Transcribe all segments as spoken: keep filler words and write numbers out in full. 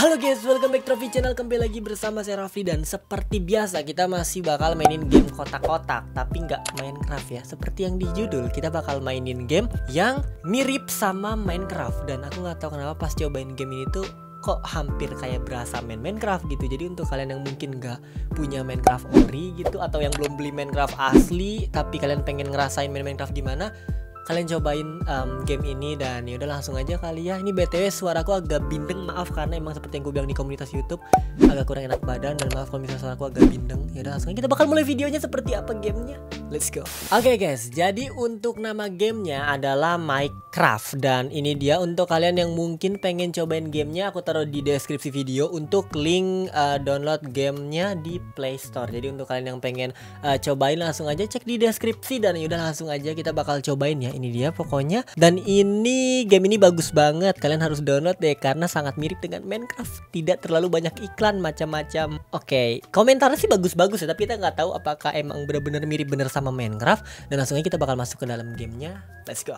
Halo guys, welcome back to Raffi Channel. Kembali lagi bersama saya Raffi. Dan seperti biasa kita masih bakal mainin game kotak-kotak, tapi nggak Minecraft ya. Seperti yang di judul, kita bakal mainin game yang mirip sama Minecraft. Dan aku nggak tahu kenapa pas cobain game ini tuh kok hampir kayak berasa main Minecraft gitu. Jadi untuk kalian yang mungkin nggak punya Minecraft ori gitu, atau yang belum beli Minecraft asli tapi kalian pengen ngerasain main Minecraft gimana, kalian cobain um, game ini. Dan yaudah langsung aja kali ya. Ini B T W suaraku agak bindeng, maaf karena emang seperti yang gue bilang di komunitas YouTube agak kurang enak badan, dan maaf kalau misalnya suaraku agak bindeng. Yaudah langsung aja kita bakal mulai videonya. Seperti apa gamenya, let's go. Oke okay guys, jadi untuk nama gamenya adalah Minecraft. Dan ini dia untuk kalian yang mungkin pengen cobain gamenya, aku taruh di deskripsi video untuk link uh, download gamenya di Play Store. Jadi untuk kalian yang pengen uh, cobain langsung aja cek di deskripsi. Dan yaudah langsung aja kita bakal cobain ya. Ini dia pokoknya. Dan ini game ini bagus banget. Kalian harus download deh karena sangat mirip dengan Minecraft. Tidak terlalu banyak iklan macam-macam. Oke, okay. Komentarnya sih bagus-bagus ya, tapi kita nggak tahu apakah emang benar-benar mirip bener sama Minecraft. Dan langsung aja kita bakal masuk ke dalam gamenya. Let's go.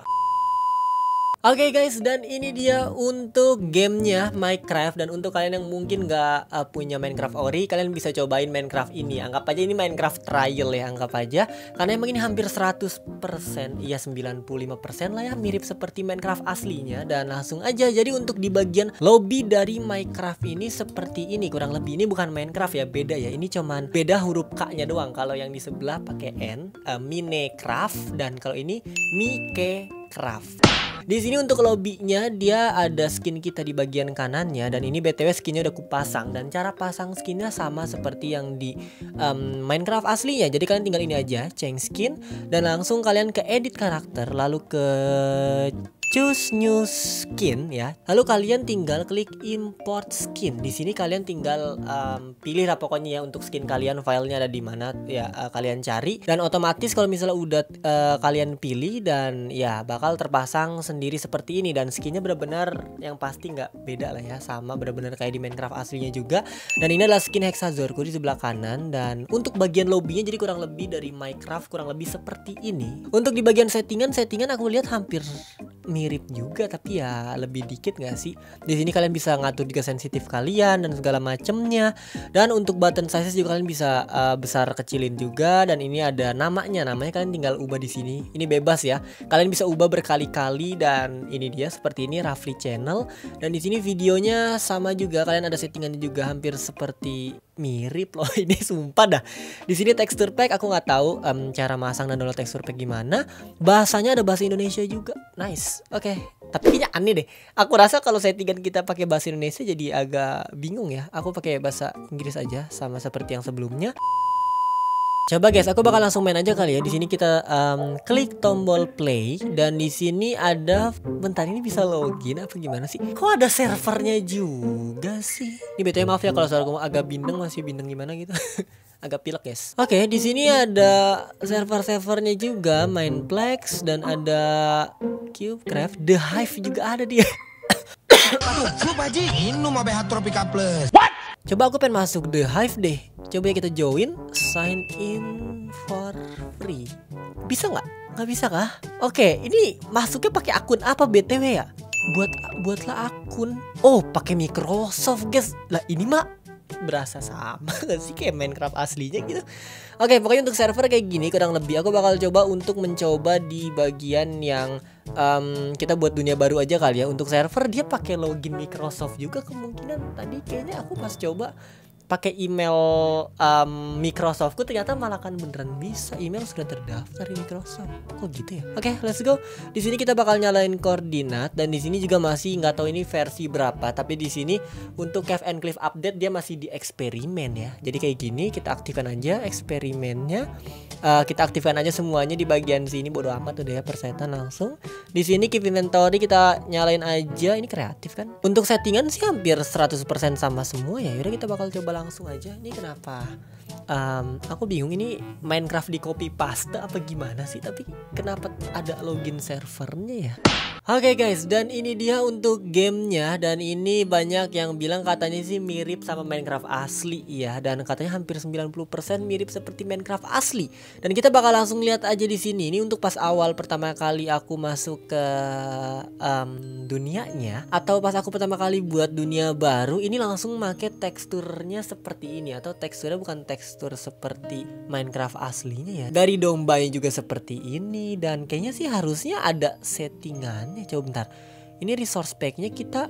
Oke okay guys, dan ini dia untuk gamenya Minecraft. Dan untuk kalian yang mungkin gak uh, punya Minecraft ori, kalian bisa cobain Minecraft ini. Anggap aja ini Minecraft trial ya, anggap aja. Karena emang ini hampir seratus persen, iya sembilan puluh lima persen lah ya, mirip seperti Minecraft aslinya. Dan langsung aja, jadi untuk di bagian lobby dari Minecraft ini seperti ini. Kurang lebih ini bukan Minecraft ya, beda ya. Ini cuman beda huruf K-nya doang. Kalau yang di sebelah pakai N, uh, Minecraft. Dan kalau ini Mikecraft. Di sini untuk lobbynya dia ada skin kita di bagian kanannya. Dan ini B T W skinnya udah kupasang. Dan cara pasang skinnya sama seperti yang di um, Minecraft aslinya. Jadi kalian tinggal ini aja, change skin. Dan langsung kalian ke edit karakter, lalu ke choose new skin ya. Lalu kalian tinggal klik import skin. Di sini kalian tinggal um, pilih lah pokoknya ya untuk skin kalian, filenya ada di mana ya, uh, kalian cari. Dan otomatis kalau misalnya udah uh, kalian pilih, dan ya bakal terpasang sendiri seperti ini. Dan skinnya benar-benar yang pasti nggak beda lah ya, sama benar-benar kayak di Minecraft aslinya juga. Dan ini adalah skin Hexazorku di sebelah kanan. Dan untuk bagian lobbynya jadi kurang lebih dari Minecraft, kurang lebih seperti ini. Untuk di bagian settingan, settingan aku lihat hampir mirip juga, tapi ya lebih dikit gak sih? Di sini kalian bisa ngatur juga sensitif kalian dan segala macemnya. Dan untuk button size juga kalian bisa uh, besar kecilin juga. Dan ini ada namanya, namanya kalian tinggal ubah di sini. Ini bebas ya, kalian bisa ubah berkali-kali. Dan ini dia seperti ini, Raffi Channel. Dan di sini videonya sama juga, kalian ada settingannya juga hampir seperti mirip loh. Ini sumpah dah. Di sini texture pack aku nggak tahu um, cara masang dan download texture pack gimana. Bahasanya ada bahasa Indonesia juga. Nice. Oke. Okay. Tapi kayaknya aneh deh. Aku rasa kalau settingan kita pakai bahasa Indonesia jadi agak bingung ya. Aku pakai bahasa Inggris aja sama seperti yang sebelumnya. Coba guys, aku bakal langsung main aja kali ya. Di sini kita um, klik tombol play. Dan di sini ada, bentar, ini bisa login apa gimana sih? Kok ada servernya juga sih? Ini B T W maaf ya kalau suara kamu agak bindeng, masih bindeng gimana gitu. Agak pilek guys. Oke, okay, di sini ada server-servernya juga, Mineplex, dan ada Cubecraft, The Hive juga ada dia. What? Coba aku pengen masuk The Hive deh. Coba ya kita join, sign in for free. Bisa nggak? Nggak bisa kah? Oke, ini masuknya pakai akun apa B T W ya? Buat buatlah akun. Oh, pakai Microsoft guys. Lah ini mah berasa sama gak sih kayak Minecraft aslinya gitu. Oke, pokoknya untuk server kayak gini kurang lebih. Aku bakal coba untuk mencoba di bagian yang um, kita buat dunia baru aja kali ya. Untuk server dia pakai login Microsoft juga kemungkinan. Tadi kayaknya aku pas coba pakai email um, Microsoftku, ternyata malah kan beneran bisa, email sudah terdaftar di Microsoft. Kok gitu ya? Oke, okay, let's go. Di sini kita bakal nyalain koordinat. Dan di sini juga masih nggak tahu ini versi berapa. Tapi di sini untuk Cave and Cliff update dia masih di eksperimen ya. Jadi kayak gini, kita aktifkan aja eksperimennya. Uh, kita aktifkan aja semuanya di bagian sini. Bodo amat udah ya, persetan langsung. Di sini keep inventory kita nyalain aja. Ini kreatif kan? Untuk settingan sih hampir seratus persen sama semua ya. Yaudah kita bakal coba langsung aja. Ini kenapa um, aku bingung ini Minecraft di copy paste apa gimana sih, tapi kenapa ada login servernya ya? Oke okay guys, dan ini dia untuk gamenya. Dan ini banyak yang bilang katanya sih mirip sama Minecraft asli ya. Dan katanya hampir sembilan puluh persen mirip seperti Minecraft asli. Dan kita bakal langsung lihat aja di sini. Ini untuk pas awal pertama kali aku masuk ke um, dunianya, atau pas aku pertama kali buat dunia baru, ini langsung make teksturnya seperti ini. Atau teksturnya bukan tekstur seperti Minecraft aslinya ya. Dari dombanya juga seperti ini. Dan kayaknya sih harusnya ada settingan. Coba bentar, ini resource packnya kita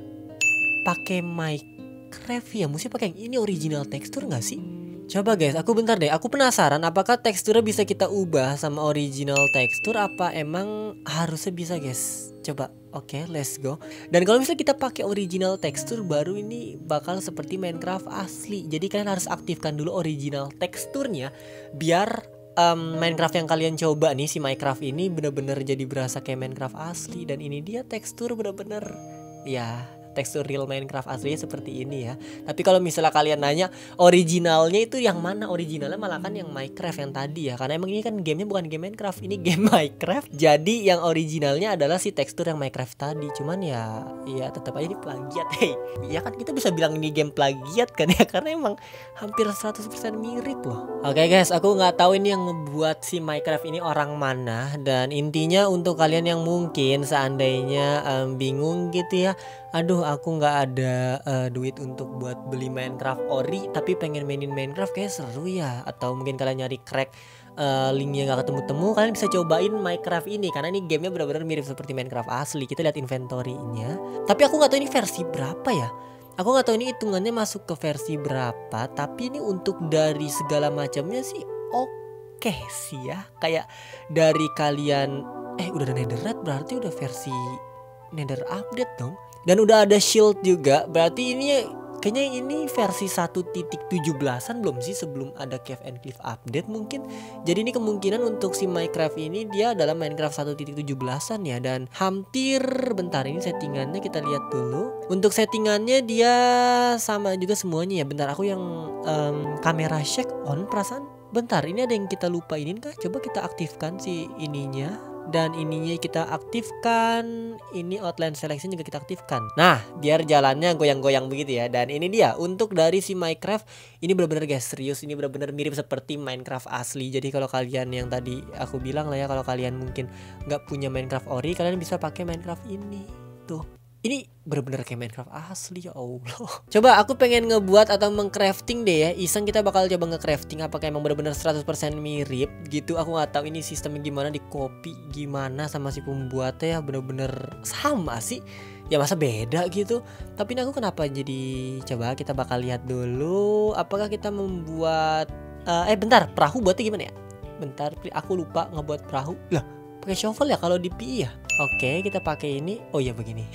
pakai Minecraft ya, mesti pakai yang ini original tekstur nggak sih? Coba guys, aku bentar deh, aku penasaran apakah teksturnya bisa kita ubah sama original tekstur, apa emang harusnya bisa guys? Coba, oke, okay, let's go. Dan kalau misalnya kita pakai original tekstur, baru ini bakal seperti Minecraft asli. Jadi kalian harus aktifkan dulu original teksturnya biar Um, Minecraft yang kalian coba nih, si Minecraft ini bener-bener jadi berasa kayak Minecraft asli. Dan ini dia tekstur bener-bener ya, tekstur real Minecraft aslinya seperti ini ya. Tapi kalau misalnya kalian nanya originalnya itu yang mana, originalnya malah kan yang Minecraft yang tadi ya. Karena emang ini kan gamenya bukan game Minecraft, ini game Minecraft. Jadi yang originalnya adalah si tekstur yang Minecraft tadi. Cuman ya, ya tetap aja ini plagiat. Hey, ya kan kita bisa bilang ini game plagiat kan ya, karena emang hampir seratus persen mirip loh. Oke okay guys, aku nggak tahu ini yang ngebuat si Minecraft ini orang mana. Dan intinya untuk kalian yang mungkin seandainya um, bingung gitu ya, aduh aku nggak ada uh, duit untuk buat beli Minecraft ori, tapi pengen mainin Minecraft kayak seru ya. Atau mungkin kalian nyari crack uh, linknya nggak ketemu-temu, kalian bisa cobain Minecraft ini karena ini gamenya benar-benar mirip seperti Minecraft asli. Kita lihat inventory-nya, tapi aku nggak tahu ini versi berapa ya. Aku nggak tahu ini hitungannya masuk ke versi berapa, tapi ini untuk dari segala macamnya sih oke okay sih ya. Kayak dari kalian eh udah ada netherite, berarti udah versi nether update dong. Dan udah ada shield juga, berarti ini kayaknya ini versi satu titik tujuh belasan belum sih, sebelum ada Cave and Cliff update mungkin. Jadi ini kemungkinan untuk si Minecraft ini dia adalah Minecraft satu titik tujuh belasan ya. Dan hampir, bentar ini settingannya kita lihat dulu. Untuk settingannya dia sama juga semuanya ya. Bentar, aku yang um, kamera shake on perasaan. Bentar, ini ada yang kita lupa ini kah? Coba kita aktifkan si ininya. Dan ininya kita aktifkan, ini outline selection juga kita aktifkan. Nah, biar jalannya goyang-goyang begitu ya. Dan ini dia untuk dari si Minecraft. Ini benar-benar guys, serius, ini benar-benar mirip seperti Minecraft asli. Jadi kalau kalian yang tadi aku bilang lah ya, kalau kalian mungkin nggak punya Minecraft ori, kalian bisa pakai Minecraft ini. Tuh, ini bener-bener kayak Minecraft asli ya Allah. Coba aku pengen ngebuat atau mengcrafting deh ya. Iseng kita bakal coba nge-crafting apakah emang bener-bener seratus persen mirip gitu. Aku nggak tahu ini sistemnya gimana, di copy gimana sama si pembuatnya ya, bener-bener sama sih. Ya masa beda gitu. Tapi ini aku kenapa jadi, coba kita bakal lihat dulu apakah kita membuat uh, eh bentar, perahu buatnya gimana ya? Bentar, aku lupa ngebuat perahu. Lah, pakai shovel ya kalau di P I ya. Oke, kita pakai ini. Oh ya begini.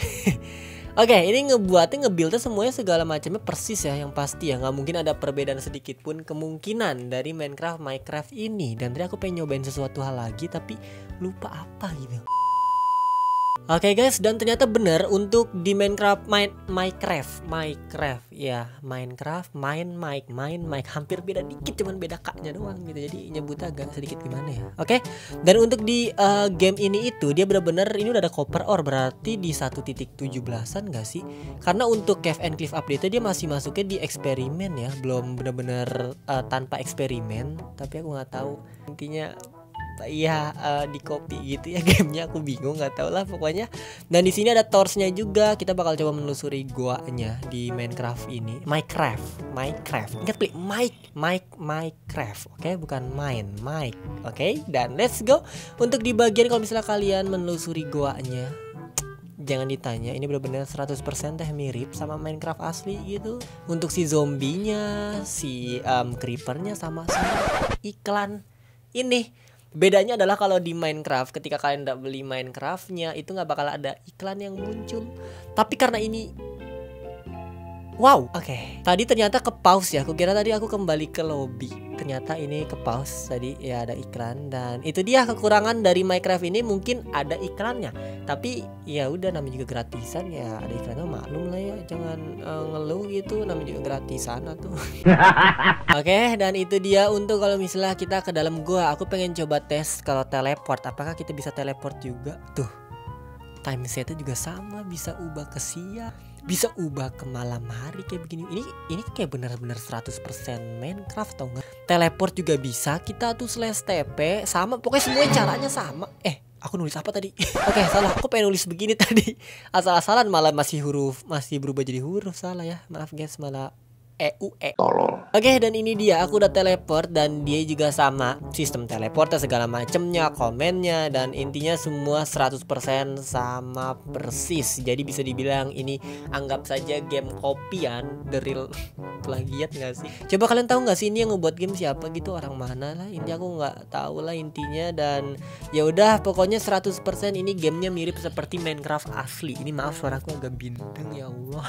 Oke, ini ngebuatnya, ngebuildnya semuanya segala macamnya persis ya, yang pasti ya. Nggak mungkin ada perbedaan sedikit pun kemungkinan dari Minecraft Minecraft ini. Dan tadi aku pengen nyobain sesuatu hal lagi tapi lupa apa gitu. Oke okay guys, dan ternyata benar untuk di Minecraft, main Minecraft, Minecraft ya, Minecraft, main Mike, main Mike hampir beda dikit, cuman beda kaknya doang gitu. Jadi nyebutnya agak sedikit gimana ya. Oke. Okay? Dan untuk di uh, game ini itu dia benar-benar ini udah ada copper ore, berarti di satu titik tujuh belasan enggak sih? Karena untuk Cave and Cliff update-nya dia masih masuknya di eksperimen ya, belum benar-benar uh, tanpa eksperimen, tapi aku nggak tahu intinya. Iya, uh, di copy gitu ya gamenya, aku bingung, nggak tahu lah pokoknya. Dan di sini ada torchnya juga, kita bakal coba menelusuri goanya di Minecraft ini. Minecraft, Minecraft. Ingat pilih Mike, Mike, Minecraft. Oke, okay? Bukan main, Mike. Oke, okay? Dan let's go. Untuk di bagian kalau misalnya kalian menelusuri goanya, jangan ditanya, ini benar-benar seratus persen teh mirip sama Minecraft asli gitu. Untuk si zombinya, si um, creepernya sama sama iklan ini. Bedanya adalah kalau di Minecraft ketika kalian udah beli Minecraftnya itu nggak bakal ada iklan yang muncul. Tapi karena ini Wow, oke. Okay. Tadi ternyata ke pause ya. Aku kira tadi aku kembali ke lobby. Ternyata ini ke pause. Tadi ya ada iklan dan itu dia kekurangan dari Minecraft ini, mungkin ada iklannya. Tapi ya udah, namanya juga gratisan ya, ada iklannya maklum lah ya. Jangan uh, ngeluh gitu, namanya juga gratisan tuh. Oke, okay, dan itu dia untuk kalau misalnya kita ke dalam gua. Aku pengen coba tes kalau teleport. Apakah kita bisa teleport juga? Tuh. Time setnya juga sama, bisa ubah ke siang, bisa ubah ke malam hari kayak begini. Ini ini kayak benar-benar seratus persen Minecraft tau nggak? Teleport juga bisa, kita tuh slash T P sama, pokoknya semua caranya sama. Eh, aku nulis apa tadi? Oke, okay, salah. Aku pengen nulis begini tadi. Asal-asalan malah masih huruf, masih berubah jadi huruf, salah ya. Maaf guys, malah E U E. Oke, okay, dan ini dia, aku udah teleport dan dia juga sama sistem teleportnya segala macemnya, komennya, dan intinya semua seratus persen sama persis. Jadi bisa dibilang ini anggap saja game kopian, the real plagiat gak sih? Coba kalian tahu nggak sih ini yang ngebuat game siapa gitu, orang mana lah? Intinya aku nggak tahu lah intinya, dan ya udah pokoknya seratus persen ini gamenya mirip seperti Minecraft asli. Ini maaf suaraku agak bindeng ya Allah.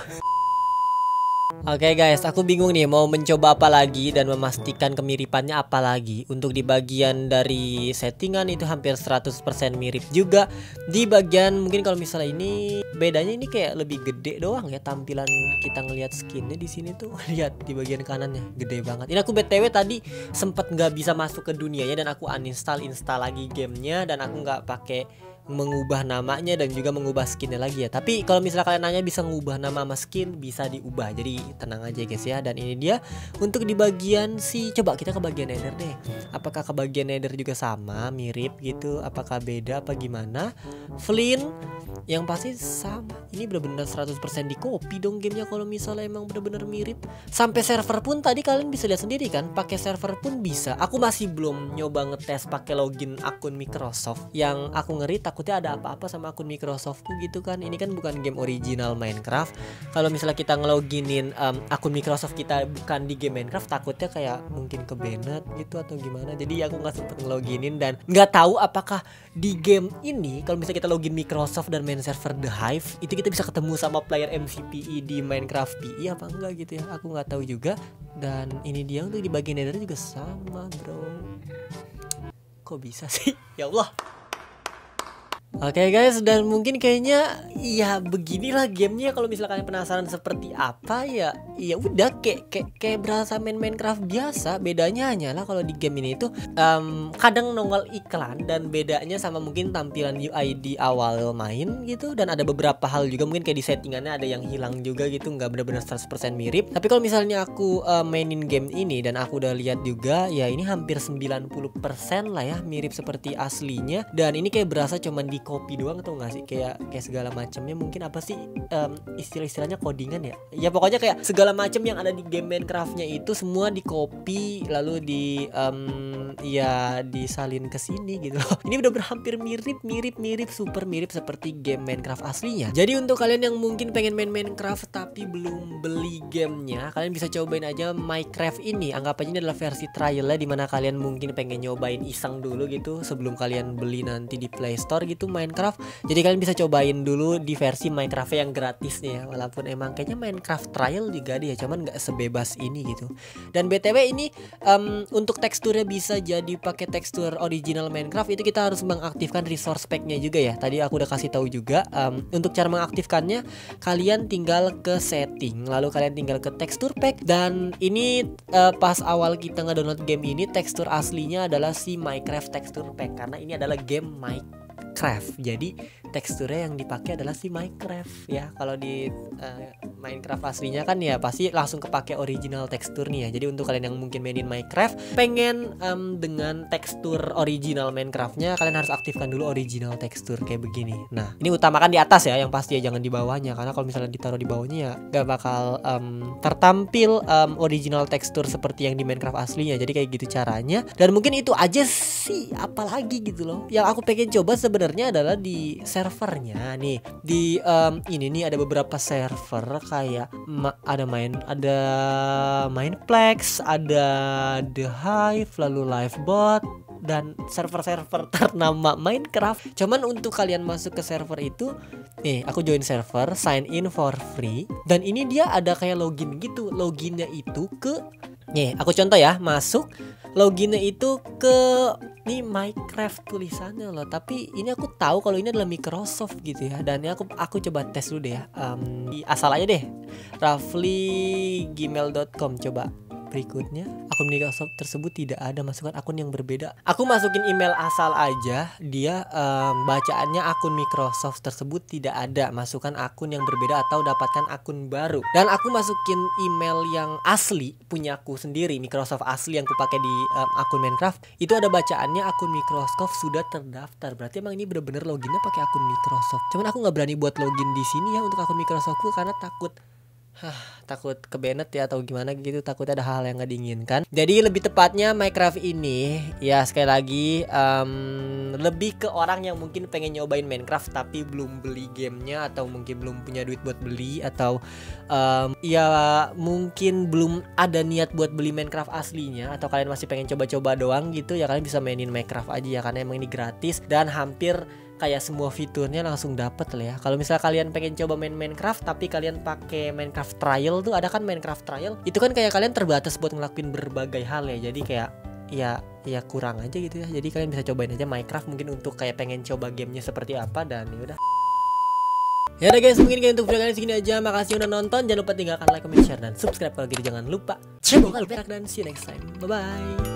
Oke okay guys, aku bingung nih mau mencoba apa lagi dan memastikan kemiripannya apa lagi. Untuk di bagian dari settingan itu hampir seratus persen mirip juga. Di bagian mungkin kalau misalnya ini bedanya ini kayak lebih gede doang ya tampilan kita ngelihat skinnya di sini tuh. Lihat di bagian kanannya gede banget. Ini aku B T W tadi sempet nggak bisa masuk ke dunianya dan aku uninstall install lagi gamenya, dan aku nggak pakai mengubah namanya dan juga mengubah skinnya lagi ya. Tapi kalau misalnya kalian nanya bisa ngubah nama sama skin, bisa diubah. Jadi tenang aja guys ya. Dan ini dia untuk di bagian si, coba kita ke bagian nether deh. Apakah ke bagian nether juga sama, mirip gitu? Apakah beda apa gimana? Flint yang pasti sama. Ini bener-bener seratus persen di copy dong gamenya kalau misalnya emang bener-bener mirip. Sampai server pun tadi kalian bisa lihat sendiri kan, pakai server pun bisa. Aku masih belum nyoba ngetes pakai login akun Microsoft. Yang aku ngeri takutnya ada apa-apa sama akun Microsoftku gitu kan. Ini kan bukan game original Minecraft. Kalau misalnya kita ngeloginin um, akun Microsoft kita bukan di game Minecraft, takutnya kayak mungkin ke banned gitu atau gimana. Jadi aku nggak sempet ngeloginin dan nggak tahu apakah di game ini kalau misalnya kita login Microsoft dan main server The Hive itu kita bisa ketemu sama player M C P E di Minecraft P E apa enggak gitu ya. Aku nggak tahu juga. Dan ini dia untuk di bagian nether juga sama bro. Kok bisa sih? Ya Allah. Oke okay guys, dan mungkin kayaknya ya beginilah gamenya. Kalau misalnya kalian penasaran seperti apa ya, ya udah kayak kayak kayak berasa main Minecraft biasa. Bedanya hanyalah kalau di game ini tuh um, kadang nongol iklan, dan bedanya sama mungkin tampilan U I di awal main gitu. Dan ada beberapa hal juga mungkin kayak di settingannya ada yang hilang juga gitu, nggak benar-benar seratus persen mirip. Tapi kalau misalnya aku uh, mainin game ini dan aku udah lihat juga, ya ini hampir sembilan puluh persen lah ya mirip seperti aslinya. Dan ini kayak berasa cuman di copy doang atau nggak sih, kayak kayak segala macamnya mungkin apa sih um, istilah-istilahnya codingan ya. Ya pokoknya kayak segala macam yang ada di game Minecraftnya itu semua di copy lalu di um, ya disalin ke sini gitu loh. Ini udah hampir mirip mirip mirip super mirip seperti game Minecraft aslinya. Jadi untuk kalian yang mungkin pengen main Minecraft tapi belum beli gamenya, kalian bisa cobain aja Minecraft ini. Anggap aja ini adalah versi trialnya, dimana kalian mungkin pengen nyobain iseng dulu gitu sebelum kalian beli nanti di Play Store gitu Minecraft. Jadi kalian bisa cobain dulu di versi Minecraft yang gratisnya ya. Walaupun emang kayaknya Minecraft trial juga dia, cuman nggak sebebas ini gitu. Dan B T W ini um, untuk teksturnya bisa jadi pakai tekstur original Minecraft. Itu kita harus mengaktifkan resource pack-nya juga ya. Tadi aku udah kasih tahu juga um, untuk cara mengaktifkannya, kalian tinggal ke setting, lalu kalian tinggal ke tekstur pack. Dan ini uh, pas awal kita ngedownload game ini, tekstur aslinya adalah si Minecraft tekstur pack, karena ini adalah game Minecraft. Jadi teksturnya yang dipakai adalah si Minecraft ya. Kalau di uh, Minecraft aslinya kan ya pasti langsung kepake original tekstur nih ya. Jadi untuk kalian yang mungkin mainin Minecraft pengen um, dengan tekstur original Minecraftnya, kalian harus aktifkan dulu original tekstur kayak begini. Nah ini utamakan di atas ya, yang pasti ya, jangan di bawahnya, karena kalau misalnya ditaruh di bawahnya ya gak bakal um, tertampil um, original tekstur seperti yang di Minecraft aslinya. Jadi kayak gitu caranya. Dan mungkin itu aja sih, apalagi gitu loh. Yang aku pengen coba sebenarnya adalah di servernya nih. Di um, ini nih ada beberapa server kayak ma ada main ada Mineplex, ada The Hive, lalu Livebot, dan server-server ternama Minecraft. Cuman untuk kalian masuk ke server itu, nih aku join server, sign in for free, dan ini dia ada kayak login gitu. Loginnya itu ke, nih aku contoh ya, masuk loginnya itu ke nih Minecraft tulisannya loh, tapi ini aku tahu kalau ini adalah Microsoft gitu ya. Dan ini aku aku coba tes dulu deh ya, um, asal aja deh, rafli gmail dot com. Coba berikutnya, akun Microsoft tersebut tidak ada, masukkan akun yang berbeda. Aku masukin email asal aja, dia um, bacaannya akun Microsoft tersebut tidak ada, masukkan akun yang berbeda atau dapatkan akun baru. Dan aku masukin email yang asli punya aku sendiri, Microsoft asli yang aku pakai di um, akun Minecraft. Itu ada bacaannya akun Microsoft sudah terdaftar. Berarti emang ini bener-bener loginnya pakai akun Microsoft. Cuman aku nggak berani buat login di sini ya untuk akun Microsoftku karena takut Hah, takut kebenet ya atau gimana gitu, takut ada hal yang gak diinginkan. Jadi lebih tepatnya Minecraft ini ya sekali lagi um, lebih ke orang yang mungkin pengen nyobain Minecraft tapi belum beli gamenya, atau mungkin belum punya duit buat beli, atau um, ya mungkin belum ada niat buat beli Minecraft aslinya, atau kalian masih pengen coba-coba doang gitu ya. Kalian bisa mainin Minecraft aja ya, karena emang ini gratis dan hampir kayak semua fiturnya langsung dapet lah ya. Kalau misalnya kalian pengen coba main Minecraft tapi kalian pakai Minecraft trial tuh, ada kan Minecraft trial, itu kan kayak kalian terbatas buat ngelakuin berbagai hal ya. Jadi kayak ya ya kurang aja gitu ya. Jadi kalian bisa cobain aja Minecraft mungkin untuk kayak pengen coba gamenya seperti apa. Dan yaudah. Ya udah guys, mungkin kayak untuk video kali ini segini aja. Makasih udah nonton. Jangan lupa tinggalkan like, comment, share, dan subscribe kalau gitu. Jangan lupa. Jangan lupa dan see you next time. Bye bye.